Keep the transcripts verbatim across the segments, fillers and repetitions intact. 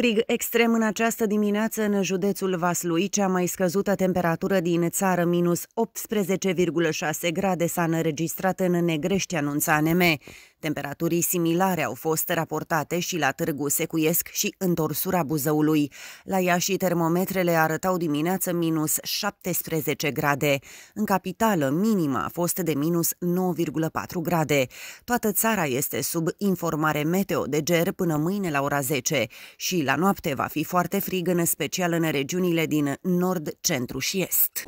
Frig extrem în această dimineață în județul Vaslui, cea mai scăzută temperatură din țară, minus optsprezece virgulă șase grade, s-a înregistrat în Negrești, anunța A N M. Temperaturii similare au fost raportate și la Târgu Secuiesc și întorsura Buzăului. La Iași, termometrele arătau dimineață minus șaptesprezece grade. În capitală, minima a fost de minus nouă virgulă patru grade. Toată țara este sub informare meteo de ger până mâine la ora zece și la noapte va fi foarte frig, în special în regiunile din nord, centru și est.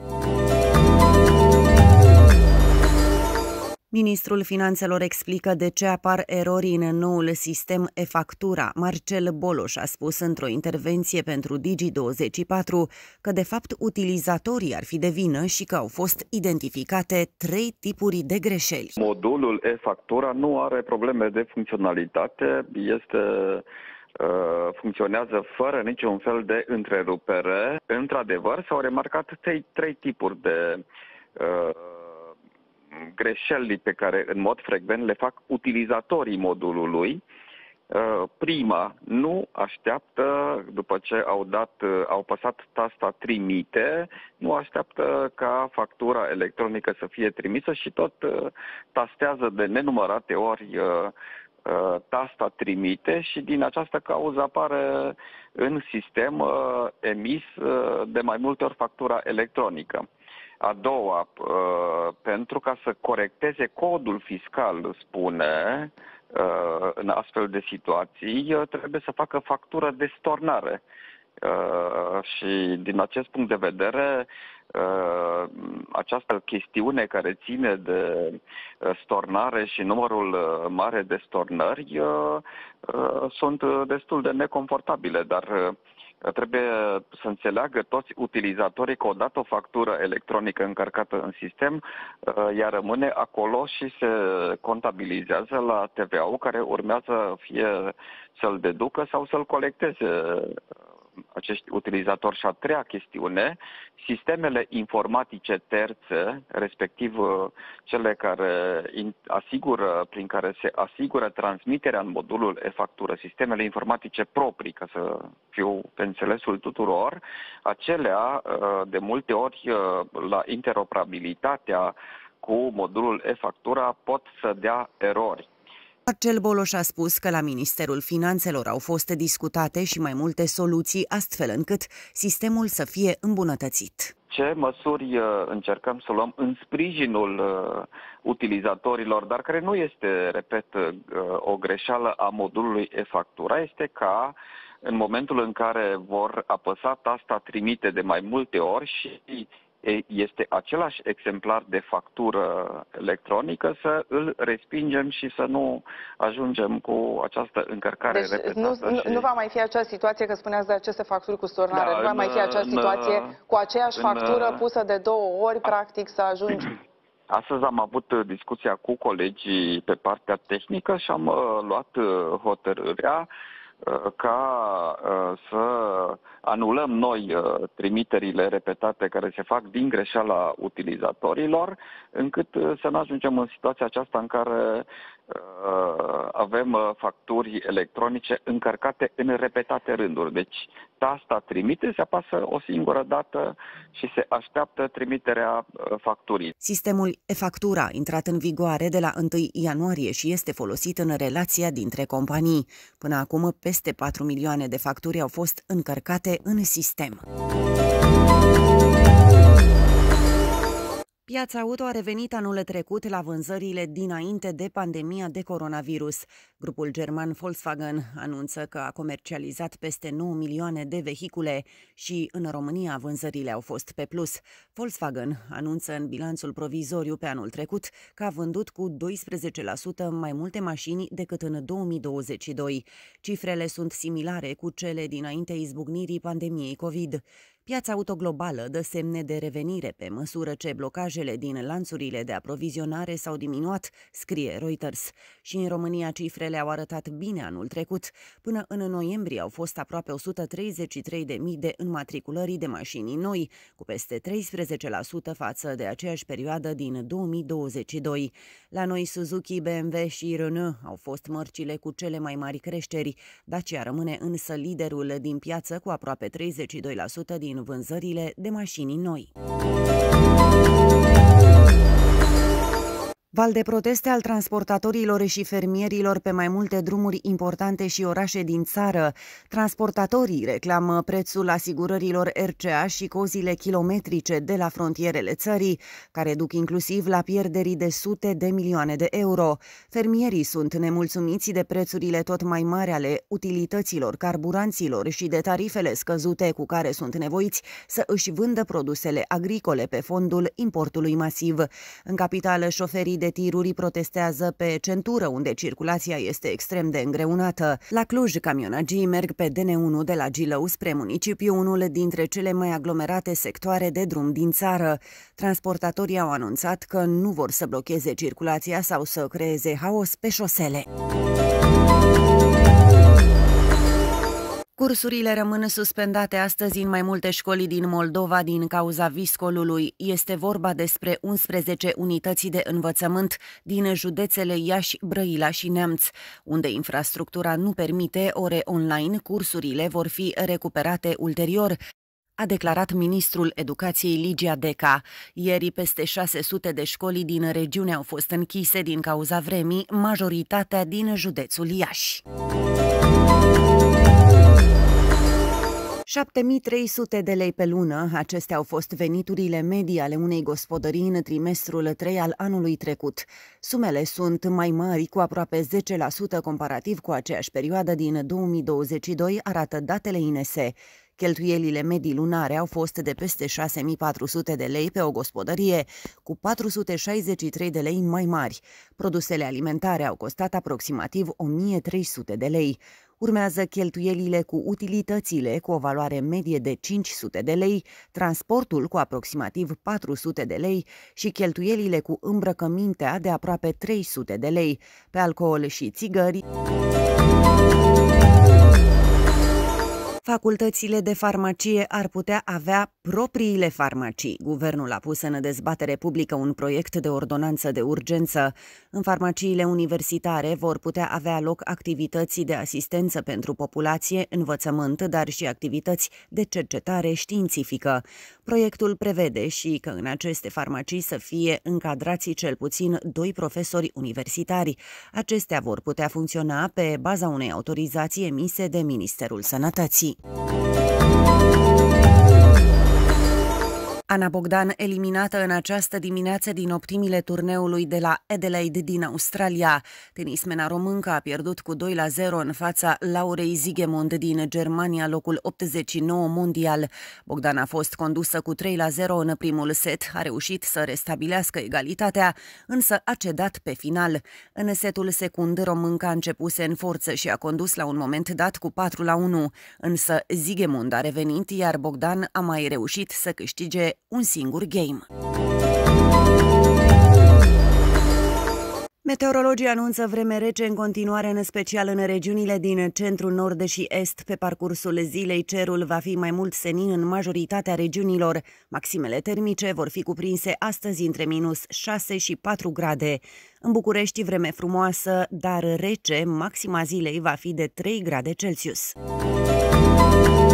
Ministrul Finanțelor explică de ce apar erori în noul sistem e-factura. Marcel Boloș a spus într-o intervenție pentru Digi douăzeci și patru că de fapt utilizatorii ar fi de vină și că au fost identificate trei tipuri de greșeli. Modulul e-factura nu are probleme de funcționalitate, este funcționează fără niciun fel de întrerupere. Într-adevăr, s-au remarcat trei, trei tipuri de uh, greșeli pe care în mod frecvent le fac utilizatorii modulului. Prima, nu așteaptă, după ce au dat, au păsat tasta trimite, nu așteaptă ca factura electronică să fie trimisă și tot tastează de nenumărate ori tasta trimite și din această cauză apare în sistem emis de mai multe ori factura electronică. A doua, pentru ca să corecteze codul fiscal, spune, în astfel de situații, trebuie să facă factură de stornare. Și din acest punct de vedere, această chestiune care ține de stornare și numărul mare de stornări sunt destul de neconfortabile, dar trebuie să înțeleagă toți utilizatorii că odată o factură electronică încărcată în sistem, ea rămâne acolo și se contabilizează la T V A-ul care urmează fie să-l deducă sau să-l colecteze acești utilizatori. Și a treia chestiune, sistemele informatice terțe, respectiv cele care asigură, prin care se asigură transmiterea în modulul e-factură, sistemele informatice proprii, ca să fiu pe înțelesul tuturor, acelea de multe ori la interoperabilitatea cu modulul e-factura pot să dea erori. Marcel Boloș a spus că la Ministerul Finanțelor au fost discutate și mai multe soluții, astfel încât sistemul să fie îmbunătățit. Ce măsuri încercăm să luăm în sprijinul utilizatorilor, dar care nu este, repet, o greșeală a modulului e-factura, este ca în momentul în care vor apăsa tasta trimite de mai multe ori și este același exemplar de factură electronică, să îl respingem și să nu ajungem cu această încărcare deci repetată. Nu, nu, și... nu va mai fi acea situație, că spuneați de aceste facturi cu stornare, da, nu va în, mai fi acea situație în, cu aceeași în, factură pusă de două ori, practic, să ajungi. Astăzi am avut discuția cu colegii pe partea tehnică și am luat hotărârea ca să anulăm noi trimiterile repetate care se fac din greșeala utilizatorilor, încât să nu ajungem în situația aceasta în care avem facturi electronice încărcate în repetate rânduri. Deci tasta trimite, se apasă o singură dată și se așteaptă trimiterea facturii. Sistemul e-factura a intrat în vigoare de la întâi ianuarie și este folosit în relația dintre companii. Până acum, peste patru milioane de facturi au fost încărcate în sistem. Piața auto a revenit anul trecut la vânzările dinainte de pandemia de coronavirus. Grupul german Volkswagen anunță că a comercializat peste nouă milioane de vehicule și în România vânzările au fost pe plus. Volkswagen anunță în bilanțul provizoriu pe anul trecut că a vândut cu doisprezece la sută mai multe mașini decât în două mii douăzeci și doi. Cifrele sunt similare cu cele dinaintea izbucnirii pandemiei COVID. Piața auto globală dă semne de revenire pe măsură ce blocajele din lanțurile de aprovizionare s-au diminuat, scrie Reuters. Și în România cifrele au arătat bine anul trecut. Până în noiembrie au fost aproape o sută treizeci și trei de mii de înmatriculări de mașini noi, cu peste treisprezece la sută față de aceeași perioadă din două mii douăzeci și doi. La noi Suzuki, B M W și Renault au fost mărcile cu cele mai mari creșteri. Dacia rămâne însă liderul din piață cu aproape treizeci și doi la sută din vânzările de mașini noi. Val de proteste al transportatorilor și fermierilor pe mai multe drumuri importante și orașe din țară. Transportatorii reclamă prețul asigurărilor R C A și cozile kilometrice de la frontierele țării, care duc inclusiv la pierderii de sute de milioane de euro. Fermierii sunt nemulțumiți de prețurile tot mai mari ale utilităților, carburanților și de tarifele scăzute cu care sunt nevoiți să își vândă produsele agricole pe fondul importului masiv. În capitală, șoferii de de tiruri protestează pe centură, unde circulația este extrem de îngreunată. La Cluj, camionagii merg pe D N unu de la Gilău spre municipiu, unul dintre cele mai aglomerate sectoare de drum din țară. Transportatorii au anunțat că nu vor să blocheze circulația sau să creeze haos pe șosele. Cursurile rămân suspendate astăzi în mai multe școli din Moldova din cauza viscolului. Este vorba despre unsprezece unități de învățământ din județele Iași, Brăila și Neamț, unde infrastructura nu permite ore online, cursurile vor fi recuperate ulterior, a declarat ministrul Educației Ligia Deca. Ieri, peste șase sute de școli din regiune au fost închise din cauza vremii, majoritatea din județul Iași. șapte mii trei sute de lei pe lună, acestea au fost veniturile medii ale unei gospodării în trimestrul trei al anului trecut. Sumele sunt mai mari, cu aproape zece la sută comparativ cu aceeași perioadă din două mii douăzeci și doi, arată datele I N S. Cheltuielile medii lunare au fost de peste șase mii patru sute de lei pe o gospodărie, cu patru sute șaizeci și trei de lei mai mari. Produsele alimentare au costat aproximativ o mie trei sute de lei. Urmează cheltuielile cu utilitățile, cu o valoare medie de cinci sute de lei, transportul cu aproximativ patru sute de lei și cheltuielile cu îmbrăcămintea de aproape trei sute de lei. Pe alcool și țigări, facultățile de farmacie ar putea avea propriile farmacii. Guvernul a pus în dezbatere publică un proiect de ordonanță de urgență. În farmaciile universitare vor putea avea loc activități de asistență pentru populație, învățământ, dar și activități de cercetare științifică. Proiectul prevede și că în aceste farmacii să fie încadrați cel puțin doi profesori universitari. Acestea vor putea funcționa pe baza unei autorizații emise de Ministerul Sănătății. Ana Bogdan, eliminată în această dimineață din optimile turneului de la Adelaide din Australia. Tenismena româncă a pierdut cu doi la zero în fața Laurei Siegemund din Germania, locul optzeci și nouă mondial. Bogdan a fost condusă cu trei la zero în primul set, a reușit să restabilească egalitatea, însă a cedat pe final. În setul secund, românca a începuse în forță și a condus la un moment dat cu patru la unu, însă Siegemund a revenit, iar Bogdan a mai reușit să câștige un singur game. Meteorologii anunță vreme rece în continuare, în special în regiunile din centru, nord și est. Pe parcursul zilei, cerul va fi mai mult senin în majoritatea regiunilor. Maximele termice vor fi cuprinse astăzi între minus șase și patru grade. În București, vreme frumoasă, dar rece, maxima zilei va fi de trei grade Celsius.